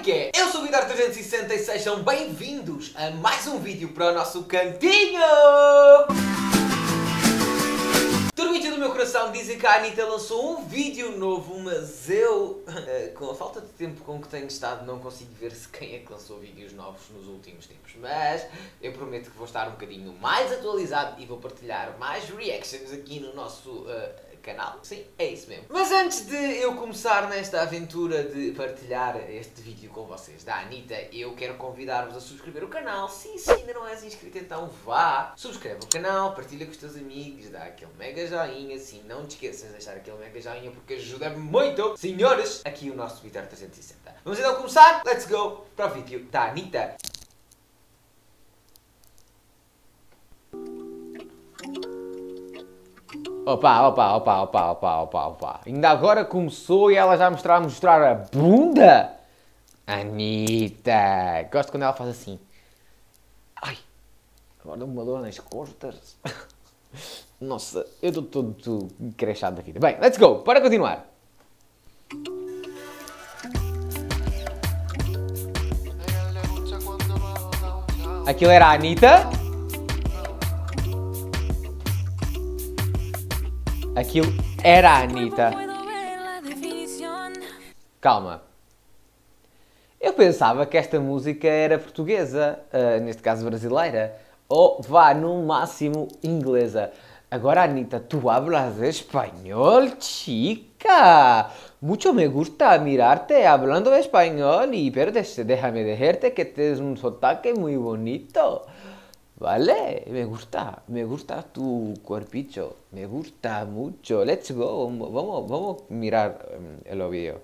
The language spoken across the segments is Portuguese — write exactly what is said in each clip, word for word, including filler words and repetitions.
é que é? Eu sou o Vitor trezentos e sessenta e sejam bem-vindos a mais um vídeo para o nosso cantinho! Turbite do meu coração, dizem que a Anitta lançou um vídeo novo, mas eu, com a falta de tempo com que tenho estado, não consigo ver se quem é que lançou vídeos novos nos últimos tempos. Mas eu prometo que vou estar um bocadinho mais atualizado e vou partilhar mais reactions aqui no nosso uh, canal. Sim, é isso mesmo. Mas antes de eu começar nesta aventura de partilhar este vídeo com vocês da Anitta, eu quero convidar-vos a subscrever o canal. Sim, se ainda não és inscrito, então vá, subscreve o canal, partilha com os teus amigos, dá aquele mega joinha, sim, não te esqueças de deixar aquele mega joinha porque ajuda-me muito. Senhores, aqui o nosso Vitor trezentos e sessenta. Vamos então começar? Let's go para o vídeo da Anitta. Opa, opa, opa, opa, opa, opa, opa. Ainda agora começou e ela já mostrar, mostrar a bunda? Anitta! Gosto quando ela faz assim. Ai, agora dá-me uma dor nas costas. Nossa, eu estou todo crechado da vida. Bem, let's go, para continuar. Aquilo era a Anitta. Aquilo era a Anitta. Calma. Eu pensava que esta música era portuguesa, uh, neste caso brasileira, ou vá, no máximo, inglesa. Agora, Anitta, tu hablas espanhol, chica. Mucho me gusta mirarte hablando español y pero déjame decirte que tienes un sotaque muy bonito. Vale, me gusta, me gusta tu cuerpicho, me gusta mucho. Let's go, vamos, vamos a mirar um, el video.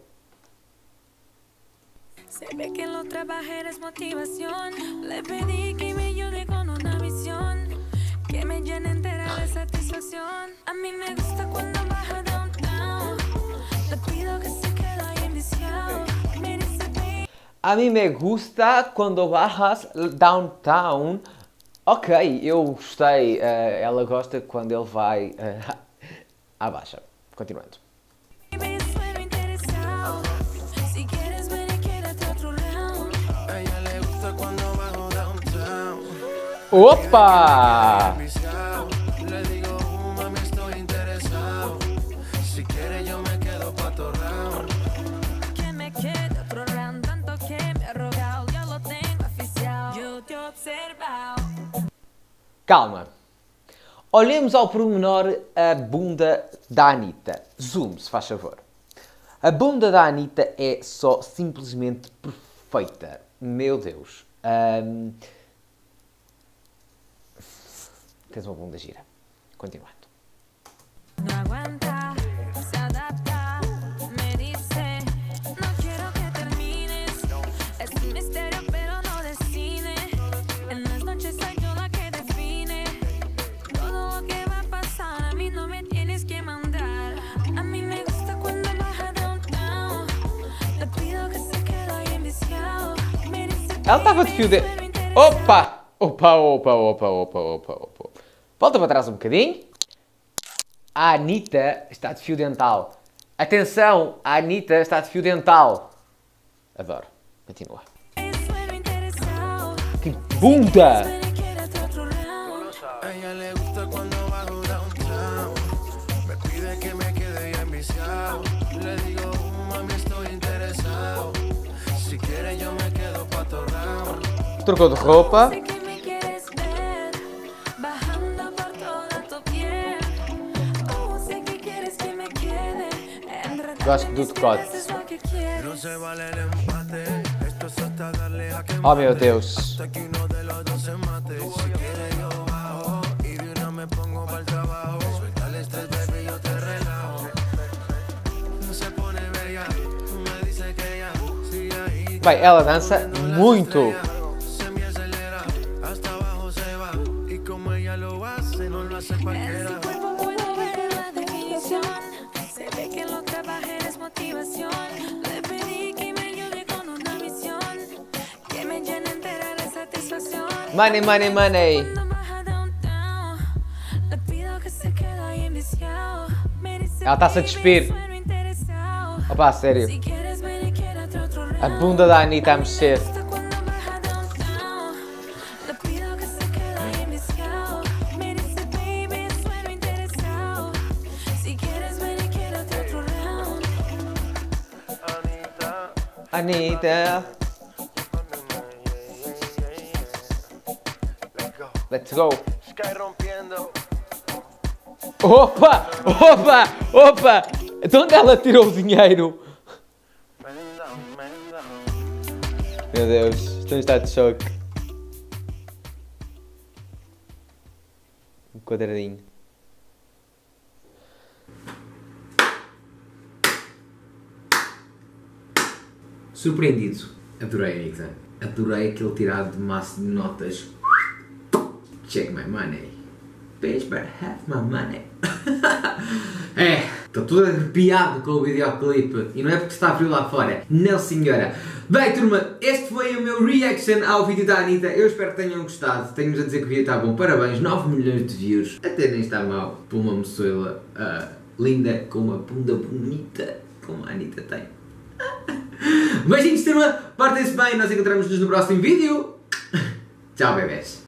Se ve que lo trabajé es motivación. Le pedí que me ayude con una misión que me llene entera de satisfacción. A mí me gusta cuando baja downtown. Le pido que se quede ahí enviciado. Me dice, a mí me gusta quando bajas downtown. Ok, eu gostei. Uh, ela gosta quando ele vai uh, à baixa. Continuando. Opa! Calma. Olhemos ao pormenor a bunda da Anitta. Zoom, se faz favor. A bunda da Anitta é só simplesmente perfeita. Meu Deus. Um... Tens uma bunda gira. Continuando. Ela estava de fio de... Opa! Opa, opa, opa, opa, opa, opa. Volta para trás um bocadinho. A Anitta está de fio dental. Atenção, a Anitta está de fio dental. Adoro. Continua. Que bunda! Trocou de roupa. Gosto do decote. Oh meu Deus. Bem, ela dança muito. Money, money, money. Ela está-se a despir. Opa, sério. A bunda da Anitta a mexer. Anitta. Let's go. Opa! Opa! Opa! De onde ela tirou o dinheiro? Meu Deus, estou em estado de choque. Um quadradinho. Surpreendido. Adorei, Anitta. Adorei aquele tirado de massa de notas. Check my money. Bitch, better have my money. É, estou todo arrepiado com o videoclipe. E não é porque está frio lá fora. Não, senhora. Bem, turma, este foi o meu reaction ao vídeo da Anitta. Eu espero que tenham gostado. Tenho-vos a dizer que o vídeo está bom. Parabéns, nove milhões de views. Até nem está mal para uma moçoila uh, linda, com uma bunda bonita, como a Anitta tem. Beijinhos, turma. Portem-se bem. Nós encontramos-nos no próximo vídeo. Tchau, bebés.